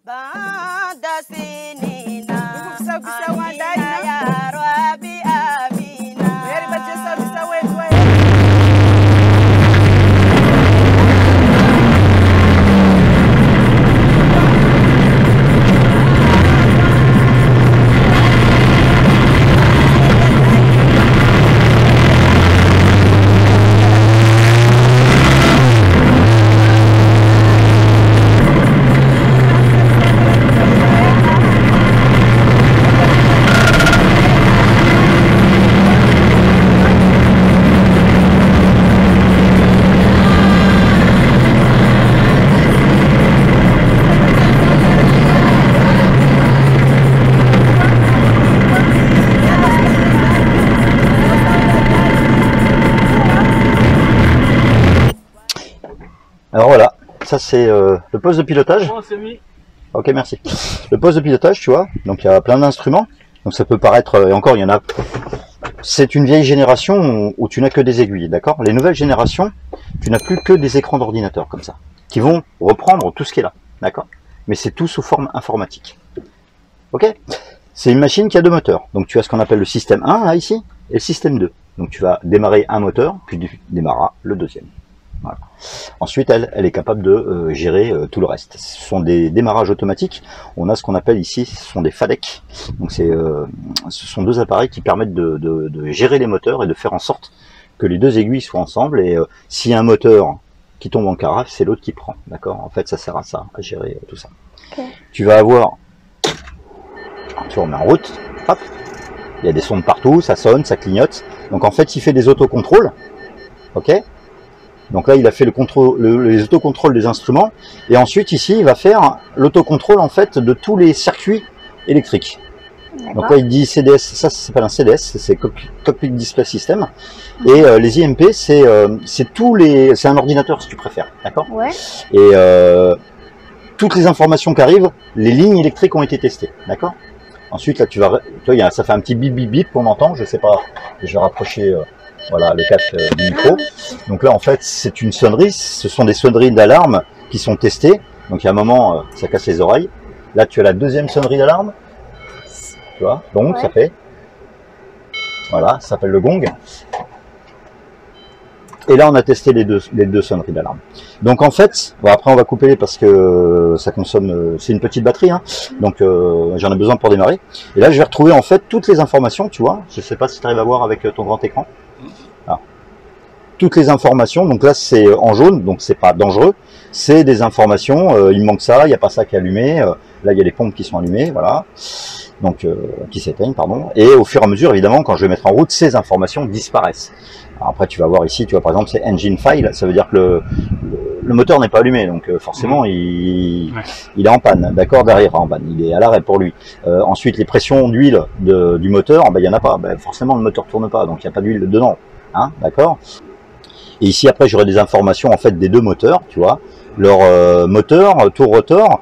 Alors voilà, ça c'est le poste de pilotage. Ok, merci. Le poste de pilotage, tu vois, donc il y a plein d'instruments. Donc ça peut paraître, et encore il y en a. C'est une vieille génération où tu n'as que des aiguilles, d'accord? Les nouvelles générations, tu n'as plus que des écrans d'ordinateur comme ça, qui vont reprendre tout ce qui est là, d'accord? Mais c'est tout sous forme informatique. Ok? C'est une machine qui a deux moteurs. Donc tu as ce qu'on appelle le système 1 là ici, et le système 2. Donc tu vas démarrer un moteur, puis tu démarreras le deuxième. Voilà. Ensuite, elle est capable de gérer tout le reste. Ce sont des démarrages automatiques. On a ce qu'on appelle ici, ce sont des FADEC. Donc ce sont deux appareils qui permettent de gérer les moteurs et de faire en sorte que les deux aiguilles soient ensemble. Et s'il y a un moteur qui tombe en carafe, c'est l'autre qui prend. D'accord? En fait, ça sert à ça, à gérer tout ça. Okay. Tu vas avoir, tu remets en route, hop, il y a des sons de partout, ça sonne, ça clignote. Donc en fait, il fait des autocontrôles. Ok? Donc là, il a fait les autocontrôles des instruments. Et ensuite, ici, il va faire l'autocontrôle en fait de tous les circuits électriques. Donc là, il dit CDS, ça s'appelle un CDS, c'est Cockpit Display System. Et les IMP, c'est un ordinateur si tu préfères, d'accord? Ouais. Et toutes les informations qui arrivent, les lignes électriques ont été testées, d'accord? Ensuite, là, ça fait un petit bip bip bip qu'on entend, je sais pas, je vais rapprocher. Voilà, le casque du micro. Donc là, en fait, c'est une sonnerie. Ce sont des sonneries d'alarme qui sont testées. Donc il y a un moment, ça casse les oreilles. Là, tu as la deuxième sonnerie d'alarme. Tu vois, donc ça fait. Voilà, ça s'appelle le gong. Et là, on a testé les deux sonneries d'alarme. Donc en fait, bon, après on va couper parce que ça consomme, c'est une petite batterie, hein, donc j'en ai besoin pour démarrer. Et là, je vais retrouver en fait toutes les informations, tu vois. Je sais pas si tu arrives à voir avec ton grand écran. Là. Toutes les informations, donc là c'est en jaune, donc c'est pas dangereux. C'est des informations, il manque ça, il n'y a pas ça qui est allumé. Là, il y a les pompes qui sont allumées, voilà. Donc qui s'éteignent, pardon. Et au fur et à mesure, évidemment, quand je vais mettre en route, ces informations disparaissent. Alors après, tu vas voir ici, tu vois, par exemple, c'est engine file, ça veut dire que le moteur n'est pas allumé, donc forcément, il est en panne, d'accord, derrière, en panne, il est à l'arrêt pour lui. Ensuite, les pressions d'huile du moteur, ben, il n'y en a pas, ben, forcément, le moteur tourne pas, donc il n'y a pas d'huile dedans, hein, d'accord. Et ici, après, j'aurai des informations, en fait, des deux moteurs, tu vois, leur moteur, tour rotor,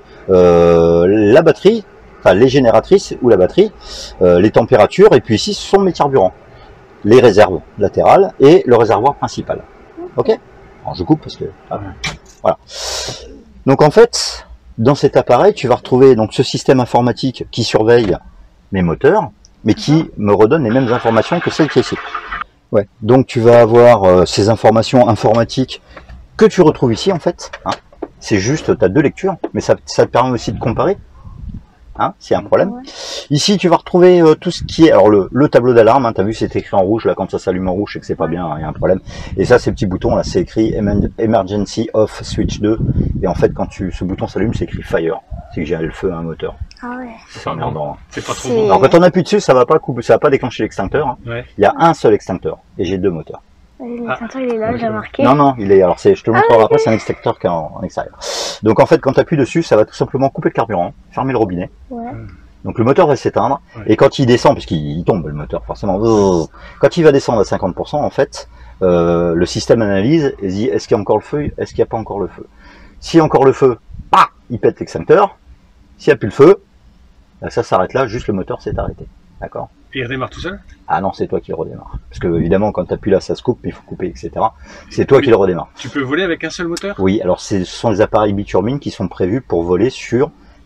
la batterie, enfin, les génératrices ou la batterie, les températures, et puis ici, ce sont mes carburants. Les réserves latérales et le réservoir principal. Ok? Alors je coupe parce que voilà. Donc en fait, dans cet appareil, tu vas retrouver donc ce système informatique qui surveille mes moteurs, mais qui me redonne les mêmes informations que celles qui est ici. Ouais. Donc tu vas avoir ces informations informatiques que tu retrouves ici en fait. Hein. C'est juste, tu as deux lectures, mais ça te permet aussi de comparer. Hein, s'il y a un problème. Ouais. Ici, tu vas retrouver tout ce qui est... Alors, le tableau d'alarme, hein, tu as vu, c'est écrit en rouge. Là, quand ça s'allume en rouge, c'est que c'est pas bien, il y a un problème. Et ça, ces petits boutons, là, c'est écrit Emergency Off Switch 2. Et en fait, quand ce bouton s'allume, c'est écrit Fire. C'est que j'ai le feu à un moteur. Ah ouais. C'est emmerdant. C'est pas trop bon. Alors, quand on appuie dessus, ça va pas couper, ça va pas déclencher l'extincteur. Hein. Ouais. Il y a un seul extincteur. Et j'ai deux moteurs. L'extincteur, il est là, j'ai marqué. Non, il est. Alors, je te le montrerai après, c'est un extincteur qui est en extérieur. Donc, en fait, quand tu appuies dessus, ça va tout simplement couper le carburant, fermer le robinet. Ouais. Donc, le moteur va s'éteindre. Ouais. Et quand il descend, puisqu'il tombe, le moteur, forcément, quand il va descendre à 50%, en fait, le système analyse et dit est-ce qu'il y a encore le feu, est-ce qu'il n'y a pas encore le feu. S'il y a encore le feu, il pète l'extincteur. S'il n'y a plus le feu, ça s'arrête là, juste le moteur s'est arrêté. D'accord? Et il redémarre tout seul? Ah non, c'est toi qui le redémarre. Parce que évidemment, quand tu appuies là, ça se coupe, il faut couper, etc. C'est toi qui le redémarre. Tu peux voler avec un seul moteur? Oui, alors ce sont les appareils biturbines qui sont prévus pour voler sur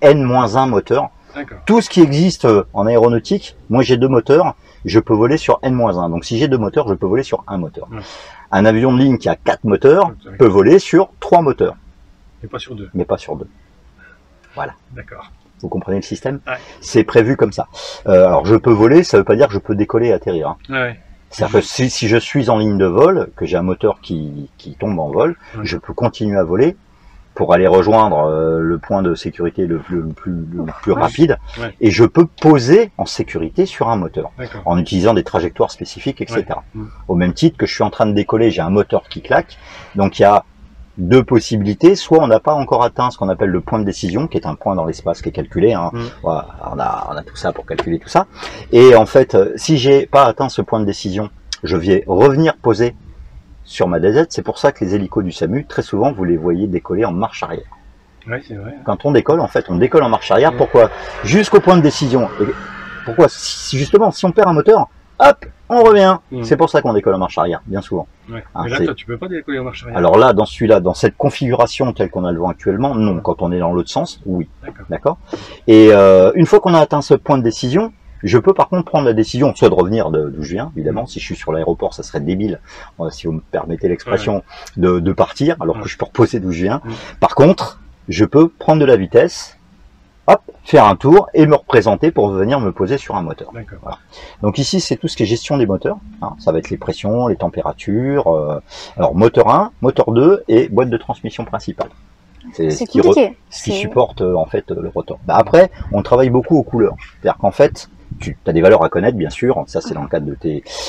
N-1 moteur. Tout ce qui existe en aéronautique, moi j'ai 2 moteurs, je peux voler sur N-1. Donc si j'ai 2 moteurs, je peux voler sur un moteur. Un avion de ligne qui a 4 moteurs peut voler sur 3 moteurs. Mais pas sur 2. Mais pas sur 2. Voilà. D'accord. Vous comprenez le système? C'est prévu comme ça. Alors je peux voler, ça veut pas dire que je peux décoller et atterrir. Hein. C'est-à-dire que si je suis en ligne de vol, que j'ai un moteur qui tombe en vol, je peux continuer à voler pour aller rejoindre le point de sécurité le plus rapide, et je peux poser en sécurité sur un moteur, en utilisant des trajectoires spécifiques, etc. Au même titre que je suis en train de décoller, j'ai un moteur qui claque, donc il y a 2 possibilités, soit on n'a pas encore atteint ce qu'on appelle le point de décision, qui est un point dans l'espace qui est calculé, hein. Voilà, on a tout ça pour calculer tout ça, et en fait, si j'ai pas atteint ce point de décision, je vais revenir poser sur ma DZ. C'est pour ça que les hélicos du SAMU, très souvent, vous les voyez décoller en marche arrière. Oui, c'est vrai. Quand on décolle, en fait, on décolle en marche arrière. Pourquoi? Jusqu'au point de décision. Et pourquoi? Justement, si on perd un moteur, hop, on revient. C'est pour ça qu'on décolle en marche arrière, bien souvent. Hein, mais là, toi, tu peux pas décoller en marche arrière. Alors là, dans celui-là, dans cette configuration telle qu'on a le vent actuellement, non. Quand on est dans l'autre sens, oui. D'accord. Et une fois qu'on a atteint ce point de décision, je peux par contre prendre la décision, soit de revenir d'où je viens, évidemment. Si je suis sur l'aéroport, ça serait débile, si vous me permettez l'expression, de partir, alors que je peux reposer d'où je viens. Par contre, je peux prendre de la vitesse, hop, faire un tour et me représenter pour venir me poser sur un moteur. Voilà. Donc ici, c'est tout ce qui est gestion des moteurs. Hein. Ça va être les pressions, les températures. Alors moteur 1, moteur 2 et boîte de transmission principale. C'est ce qui supporte en fait le rotor. Bah, après, on travaille beaucoup aux couleurs. C'est-à-dire qu'en fait, tu as des valeurs à connaître, bien sûr, ça c'est dans le cadre de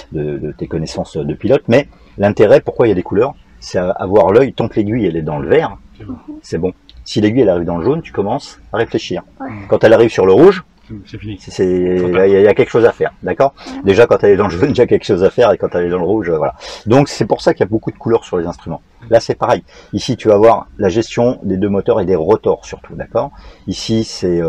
tes connaissances de pilote, mais l'intérêt, pourquoi il y a des couleurs, c'est avoir l'œil, tant que l'aiguille elle est dans le vert, c'est bon. Si l'aiguille elle arrive dans le jaune, tu commences à réfléchir. Quand elle arrive sur le rouge, c'est fini. Il y a quelque chose à faire, d'accord. Déjà quand elle est dans le jaune, il y a quelque chose à faire, et quand elle est dans le rouge, voilà. Donc c'est pour ça qu'il y a beaucoup de couleurs sur les instruments. Là c'est pareil. Ici tu vas avoir la gestion des 2 moteurs et des rotors surtout, d'accord. Ici c'est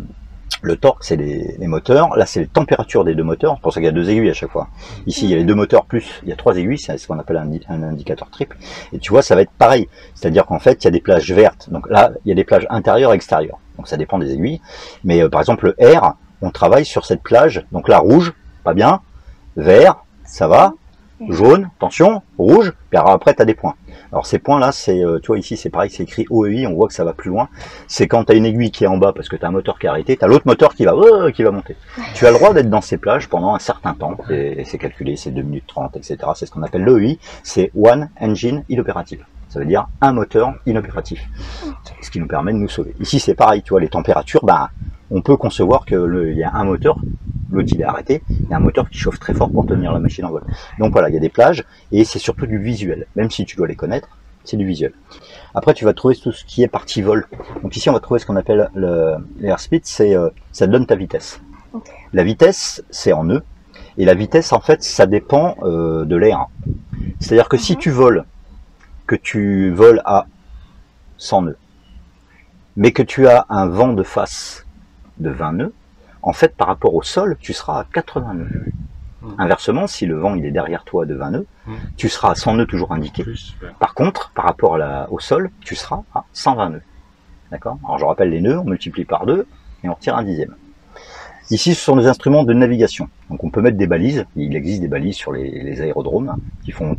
le torque, c'est les moteurs. Là, c'est les températures des 2 moteurs. C'est pour ça qu'il y a 2 aiguilles à chaque fois. Ici, il y a les 2 moteurs plus, il y a 3 aiguilles. C'est ce qu'on appelle un indicateur triple. Et tu vois, ça va être pareil. C'est-à-dire qu'en fait, il y a des plages vertes. Donc là, il y a des plages intérieures et extérieures. Donc ça dépend des aiguilles. Mais par exemple, le R, on travaille sur cette plage. Donc là, rouge, pas bien. Vert, ça va. Jaune, attention. Rouge. Puis après, tu as des points. Alors ces points là, c'est, tu vois ici c'est pareil, c'est écrit OEI, on voit que ça va plus loin. C'est quand tu as une aiguille qui est en bas parce que tu as un moteur qui est arrêté, tu as l'autre moteur qui va monter. Tu as le droit d'être dans ces plages pendant un certain temps, et c'est calculé, c'est 2 minutes 30, etc. C'est ce qu'on appelle l'OEI, c'est One Engine Inoperative. Ça veut dire un moteur inopératif, ce qui nous permet de nous sauver. Ici c'est pareil, tu vois, les températures, bah, on peut concevoir qu'il y a un moteur, l'autre il est arrêté, il y a un moteur qui chauffe très fort pour tenir la machine en vol. Donc voilà, il y a des plages, et c'est surtout du visuel. Même si tu dois les connaître, c'est du visuel. Après tu vas trouver tout ce qui est partie vol. Donc ici on va trouver ce qu'on appelle l'airspeed, c'est ça donne ta vitesse. La vitesse c'est en nœuds, et la vitesse en fait ça dépend de l'air. C'est-à-dire que si tu voles, que tu voles à 100 nœuds, mais que tu as un vent de face de 20 nœuds, en fait, par rapport au sol, tu seras à 80 nœuds. Inversement, si le vent il est derrière toi de 20 nœuds, tu seras à 100 nœuds toujours indiqué. Par contre, par rapport au sol, tu seras à 120 nœuds. D'accord? Alors je rappelle les nœuds, on multiplie par 2 et on retire un dixième. Ici, ce sont des instruments de navigation. Donc on peut mettre des balises. Il existe des balises sur les aérodromes qui font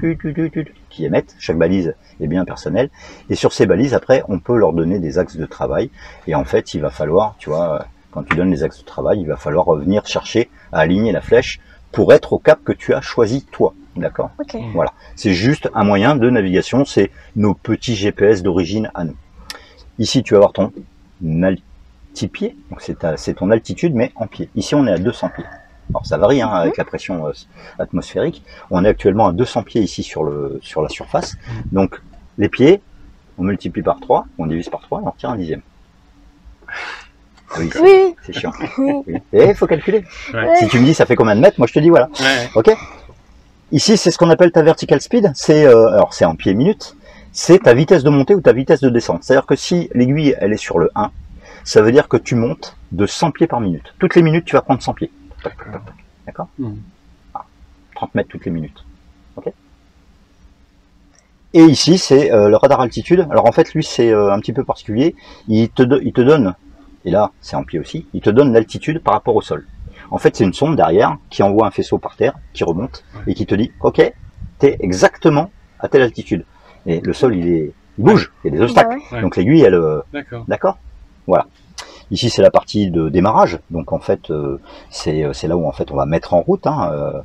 qui émettent. Chaque balise est bien personnelle. Et sur ces balises, après, on peut leur donner des axes de travail. Et en fait, il va falloir, tu vois, quand tu donnes les axes de travail, il va falloir revenir chercher à aligner la flèche pour être au cap que tu as choisi toi. D'accord? Voilà. C'est juste un moyen de navigation. C'est nos petits GPS d'origine à nous. Ici, tu vas avoir ton altipied. Donc c'est ton altitude, mais en pied. Ici, on est à 200 pieds. Alors ça varie hein, avec la pression atmosphérique. On est actuellement à 200 pieds ici sur la surface. Donc les pieds, on multiplie par 3, on divise par 3 et on retire un dixième. Ah oui, c'est chiant. Et il faut calculer. Si tu me dis ça fait combien de mètres, moi je te dis voilà. Ok. Ici, c'est ce qu'on appelle ta vertical speed. C'est alors c'est en pieds minutes. C'est ta vitesse de montée ou ta vitesse de descente. C'est-à-dire que si l'aiguille elle est sur le 1, ça veut dire que tu montes de 100 pieds par minute. Toutes les minutes, tu vas prendre 100 pieds. D'accord? 30 mètres toutes les minutes. Ok. Et ici, c'est le radar altitude. Alors en fait, lui, c'est un petit peu particulier. Il te donne et là c'est en pied aussi, il te donne l'altitude par rapport au sol. En fait, c'est une sonde derrière qui envoie un faisceau par terre, qui remonte, et qui te dit, ok, t'es exactement à telle altitude. Et le sol, il bouge, il y a des obstacles. Bah ouais. Donc l'aiguille, elle... D'accord. D'accord. Voilà. Ici, c'est la partie de démarrage. Donc en fait, c'est là où en fait on va mettre en route. Hein.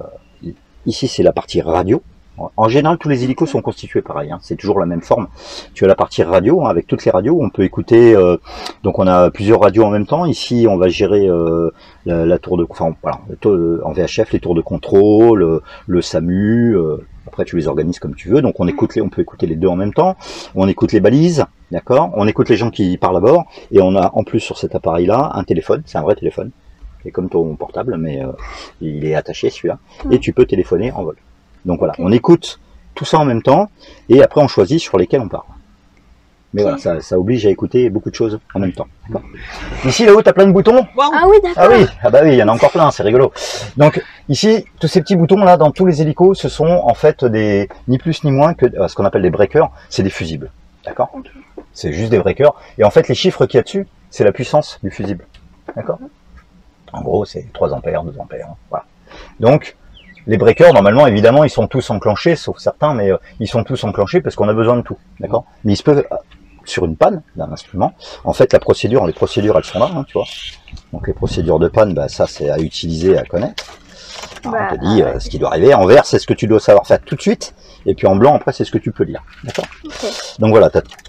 Ici, c'est la partie radio. En général, tous les hélicos sont constitués pareil, hein, c'est toujours la même forme. Tu as la partie radio, hein, avec toutes les radios, on peut écouter, donc on a plusieurs radios en même temps. Ici, on va gérer la tour de, enfin voilà, en VHF, les tours de contrôle, le SAMU, après tu les organises comme tu veux, donc on peut écouter les deux en même temps, on écoute les balises, d'accord, on écoute les gens qui parlent à bord, et on a en plus sur cet appareil-là un téléphone, c'est un vrai téléphone, qui est comme ton portable, mais il est attaché celui-là, et tu peux téléphoner en vol. Donc voilà, on écoute tout ça en même temps, et après on choisit sur lesquels on parle. Mais voilà, ça oblige à écouter beaucoup de choses en même temps. Ici, là-haut, tu as plein de boutons. Ah oui, d'accord. Ah bah oui, il y en a encore plein, c'est rigolo. Donc ici, tous ces petits boutons là, dans tous les hélicos, ce sont en fait ni plus ni moins que ce qu'on appelle des breakers, c'est des fusibles. D'accord. C'est juste des breakers. Et en fait, les chiffres qu'il y a dessus, c'est la puissance du fusible. D'accord. En gros, c'est 3 ampères, 2 ampères. Voilà. Donc, les breakers, normalement, évidemment, ils sont tous enclenchés, sauf certains, mais ils sont tous enclenchés parce qu'on a besoin de tout, d'accord. Mais ils se peuvent, sur une panne d'un instrument, en fait, les procédures, elles sont là, hein, tu vois. Donc les procédures de panne, bah, ça, c'est à utiliser, à connaître. Alors, on te dit ce qui doit arriver. En vert, c'est ce que tu dois savoir faire tout de suite, et puis en blanc, après, c'est ce que tu peux lire, d'accord. Donc voilà,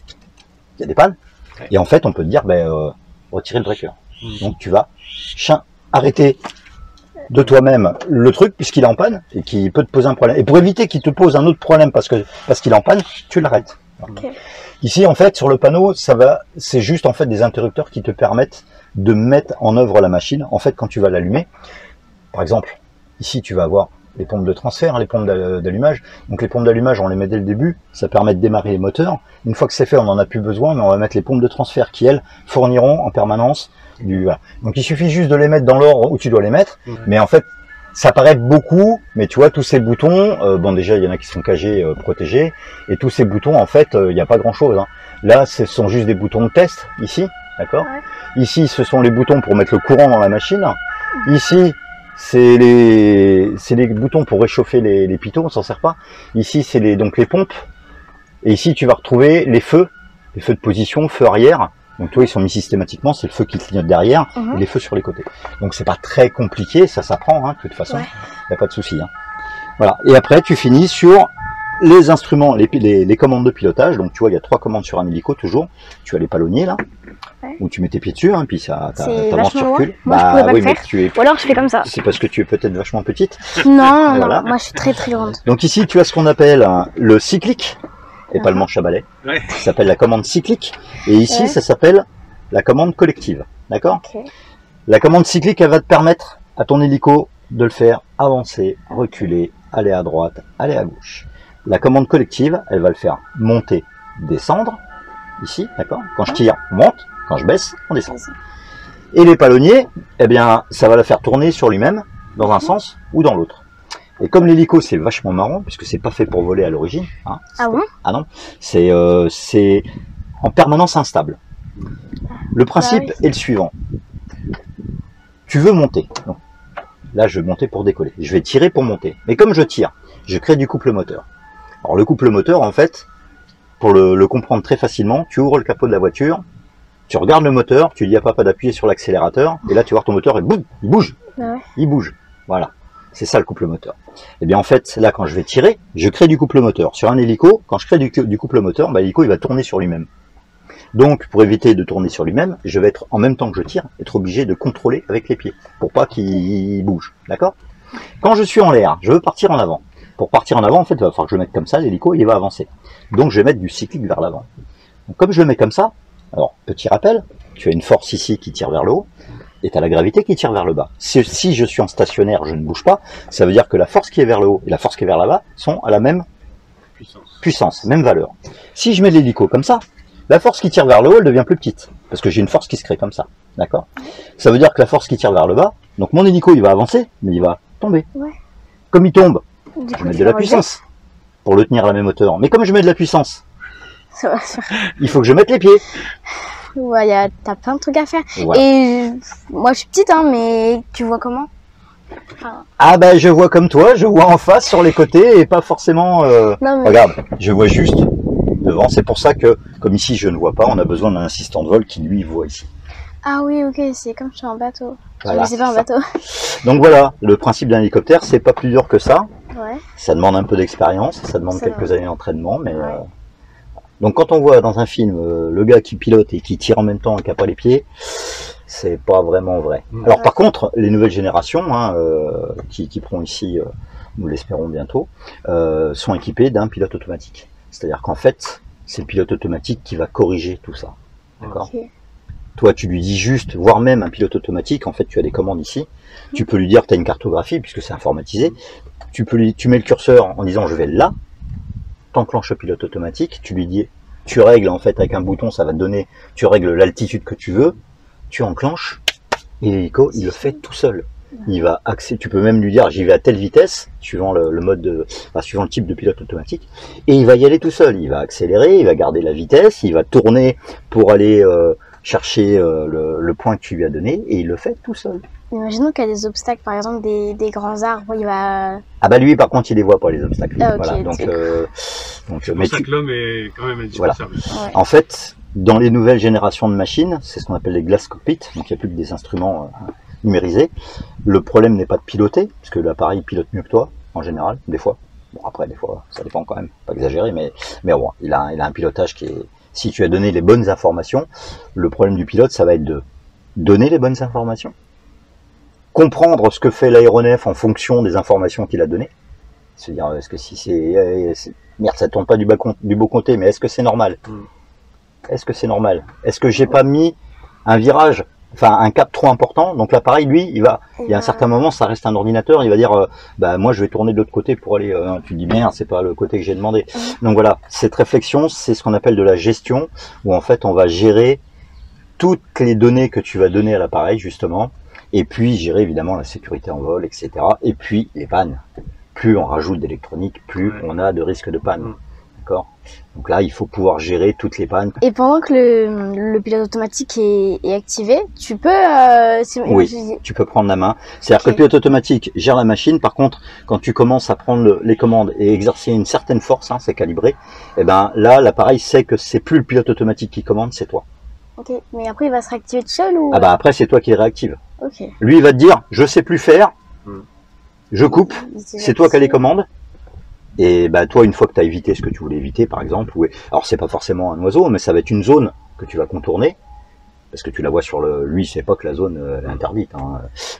il y a des pannes, et en fait, on peut te dire, retirer le breaker. Donc tu vas arrêter de toi-même le truc puisqu'il est en panne et qui peut te poser un problème. Et pour éviter qu'il te pose un autre problème parce qu'il est en panne, tu l'arrêtes. Ici, en fait, sur le panneau, c'est juste en fait des interrupteurs qui te permettent de mettre en œuvre la machine. En fait, quand tu vas l'allumer, par exemple, ici, tu vas avoir les pompes de transfert, les pompes d'allumage. Donc les pompes d'allumage, on les met dès le début, ça permet de démarrer les moteurs. Une fois que c'est fait, on n'en a plus besoin, mais on va mettre les pompes de transfert qui, elles, fourniront en permanence voilà. Donc il suffit juste de les mettre dans l'ordre où tu dois les mettre, mais en fait, ça paraît beaucoup, mais tu vois, tous ces boutons, bon déjà, il y en a qui sont cagés, protégés, et tous ces boutons, en fait, il n'y a pas grand-chose. Hein. Là, ce sont juste des boutons de test, ici, d'accord. Ici, ce sont les boutons pour mettre le courant dans la machine. Ici, c'est les boutons pour réchauffer les pitons, on s'en sert pas. Ici, c'est donc les pompes. Et ici, tu vas retrouver les feux de position, feu arrière. Donc toi, ils sont mis systématiquement, c'est le feu qui clignote derrière et les feux sur les côtés. Donc c'est pas très compliqué, ça s'apprend, hein, de toute façon, il n'y a pas de souci. Hein. Voilà. Et après, tu finis sur les instruments, les commandes de pilotage. Donc tu vois, il y a 3 commandes sur un hélico toujours. Tu as les palonniers là, où tu mets tes pieds dessus, hein, puis ça circule. Moi, je pourrais pas le faire. Ou alors je fais comme ça. C'est parce que tu es peut-être vachement petite. Non, voilà. Moi je suis très très grande. Donc ici, tu as ce qu'on appelle le cyclique. Et pas le manche à balai. Ça s'appelle la commande cyclique. Et ici, ça s'appelle la commande collective. D'accord. La commande cyclique, elle va te permettre à ton hélico de le faire avancer, reculer, aller à droite, aller à gauche. La commande collective, elle va le faire monter, descendre. Ici, d'accord. Quand je tire, on monte. Quand je baisse, on descend. Et les palonniers, eh bien, ça va le faire tourner sur lui-même, dans un sens ou dans l'autre. Et comme l'hélico c'est vachement marrant, puisque c'est pas fait pour voler à l'origine, hein, ah bon? Ah non, c'est en permanence instable. Le principe est le suivant. Tu veux monter. Donc, là, je vais monter pour décoller. Je vais tirer pour monter. Mais comme je tire, je crée du couple moteur. Alors le couple moteur, en fait, pour le comprendre très facilement, tu ouvres le capot de la voiture, tu regardes le moteur, tu dis à papa d'appuyer sur l'accélérateur, et là tu vois ton moteur, il bouge. Il bouge. Voilà. C'est ça le couple moteur. Et bien en fait, là quand je vais tirer, je crée du couple moteur. Sur un hélico, quand je crée du couple moteur, l'hélico il va tourner sur lui-même. Donc pour éviter de tourner sur lui-même, je vais être, en même temps que je tire, être obligé de contrôler avec les pieds, pour pas qu'il bouge. D'accord? Quand je suis en l'air, je veux partir en avant. Pour partir en avant, en fait, il va falloir que je mette comme ça, l'hélico, il va avancer. Donc je vais mettre du cyclique vers l'avant. Donc comme je le mets comme ça, alors petit rappel, tu as une force ici qui tire vers le haut, et tu as la gravité qui tire vers le bas. Si je suis en stationnaire, je ne bouge pas, ça veut dire que la force qui est vers le haut et la force qui est vers le bas sont à la même puissance, même valeur. Si je mets l'hélico comme ça, la force qui tire vers le haut, elle devient plus petite, parce que j'ai une force qui se crée comme ça, d'accord? Ça veut dire que la force qui tire vers le bas, donc mon hélico, il va avancer, mais il va tomber. Comme il tombe, je vais mettre de la puissance pour le tenir à la même hauteur. Mais comme je mets de la puissance, il faut que je mette les pieds. Ouais, t'as plein de trucs à faire. Voilà. Et moi, je suis petite, hein, mais tu vois comment? Ah bah je vois comme toi, je vois en face sur les côtés et pas forcément... Non, mais... Regarde, je vois juste devant. C'est pour ça que, comme ici je ne vois pas, on a besoin d'un assistant de vol qui lui voit ici. Ah oui, ok, c'est comme je suis en bateau. Voilà, c'est pas un bateau. Donc voilà, le principe d'un hélicoptère, c'est pas plus dur que ça. Ouais. Ça demande un peu d'expérience, ça demande Ça quelques années d'entraînement, mais... Ouais. Donc quand on voit dans un film le gars qui pilote et qui tire en même temps et qui n'a pas les pieds, c'est pas vraiment vrai. Alors par contre, les nouvelles générations hein, qui équiperont ici, nous l'espérons bientôt, sont équipées d'un pilote automatique. C'est-à-dire qu'en fait, c'est le pilote automatique qui va corriger tout ça. D'accord. Okay. Toi, tu lui dis juste, voire même un pilote automatique, en fait, tu as des commandes ici. Tu peux lui dire que tu as une cartographie, puisque c'est informatisé. Tu mets le curseur en disant, je vais là. T'enclenches le pilote automatique, tu lui dis, tu règles en fait avec un bouton, ça va te donner, tu règles l'altitude que tu veux, tu enclenches, et l'hélico, il le fait tout seul. Il va accéder, tu peux même lui dire, j'y vais à telle vitesse, suivant le mode de, enfin, suivant le type de pilote automatique, et il va y aller tout seul. Il va accélérer, il va garder la vitesse, il va tourner pour aller chercher le point que tu lui as donné, et il le fait tout seul. Imaginons qu'il y a des obstacles, par exemple des grands arbres, il va... Ah bah lui par contre il les voit pas les obstacles. Ah, okay, voilà, donc c'est pour ça que l'homme est quand même indispensable. Voilà. Ouais. En fait, dans les nouvelles générations de machines, c'est ce qu'on appelle les glass cockpits, donc il n'y a plus que des instruments numérisés. Le problème n'est pas de piloter, parce que l'appareil pilote mieux que toi, en général, des fois. Bon après des fois, ça dépend quand même, pas exagéré, mais bon, il a un pilotage qui est... Si tu as donné les bonnes informations, le problème du pilote, ça va être de donner les bonnes informations, comprendre ce que fait l'aéronef en fonction des informations qu'il a données. Se dire, est-ce que si c'est... Merde, ça tombe pas du beau côté, mais est-ce que c'est normal? Est-ce que c'est normal? Est-ce que j'ai pas mis un virage, enfin un cap trop important? Donc l'appareil, lui, il y a un certain moment, ça reste un ordinateur, il va dire, bah moi je vais tourner de l'autre côté pour aller... tu dis, merde, c'est pas le côté que j'ai demandé. Donc voilà, cette réflexion, c'est ce qu'on appelle de la gestion, où en fait on va gérer toutes les données que tu vas donner à l'appareil, justement, et puis gérer évidemment la sécurité en vol, etc. Et puis les pannes. Plus on rajoute d'électronique, plus on a de risques de panne. D'accord. Donc là, il faut pouvoir gérer toutes les pannes. Et pendant que le pilote automatique est activé, tu peux... oui, tu peux prendre la main. C'est-à-dire que le pilote automatique gère la machine. Par contre, quand tu commences à prendre les commandes et exercer une certaine force, hein, c'est calibré, et ben là, l'appareil sait que c'est plus le pilote automatique qui commande, c'est toi. Ok, mais après il va se réactiver tout seul ou... Ah bah après, c'est toi qui le réactive. Ok. Lui, il va te dire, je sais plus faire, je coupe, c'est toi qui as les commandes. Et bah toi, une fois que tu as évité ce que tu voulais éviter, par exemple, alors c'est pas forcément un oiseau, mais ça va être une zone que tu vas contourner, parce que tu la vois sur le... Lui, il sait pas que la zone est interdite. Hein.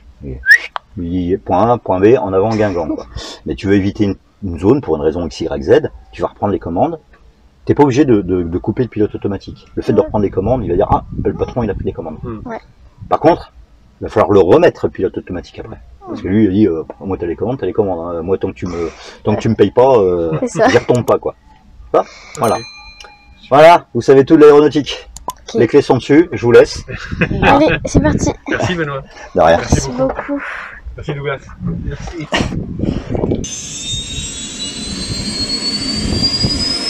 Lui, point A, point B, en avant Guingamp. Quoi. Mais tu veux éviter une zone pour une raison X, Y, Z, tu vas reprendre les commandes. T'es pas obligé de couper le pilote automatique. Le fait de reprendre les commandes, il va dire, ah, le patron, il a pris les commandes. Ouais. Par contre, il va falloir le remettre, le pilote automatique, après. Parce que lui, il dit, moi, t'as les commandes, hein. Moi, tant que tu me payes pas, j'y retombe pas, quoi. Ah, voilà. Okay. Voilà, vous savez tout de l'aéronautique. Okay. Les clés sont dessus, je vous laisse. Allez, c'est parti. Merci, Benoît. De rien. Merci beaucoup. Merci, Douglas. Merci.